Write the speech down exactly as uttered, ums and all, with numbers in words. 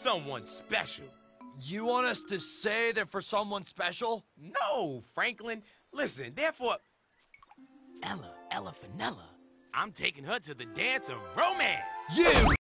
someone special. You want us to say they're for someone special? No, Franklin. Listen, they're for Ella, Ella Finella. I'm taking her to the dance of romance. You!